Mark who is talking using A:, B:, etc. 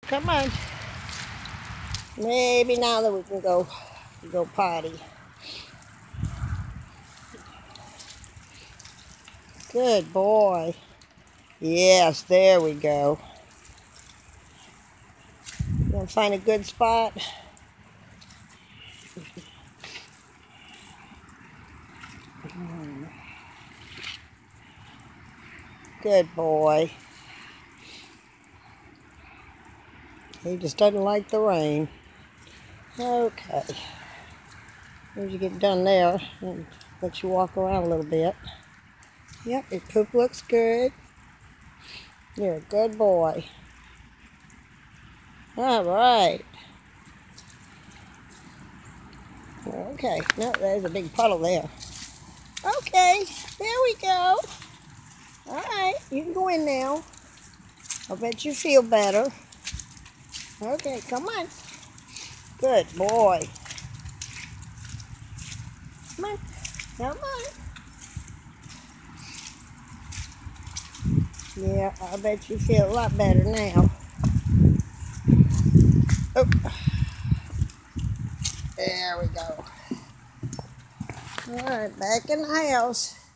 A: Come on. Maybe now that we can go potty. Good boy. Yes, there we go. You want to find a good spot? Good boy. He just doesn't like the rain. Okay. As you get done there, and let you walk around a little bit. Yep, your poop looks good. You're a good boy. All right. Okay. No, there's a big puddle there. Okay, there we go. All right, you can go in now. I bet you feel better. Okay, come on. Good boy. Come on. Come on. Yeah, I bet you feel a lot better now. Oh. There we go. All right, back in the house.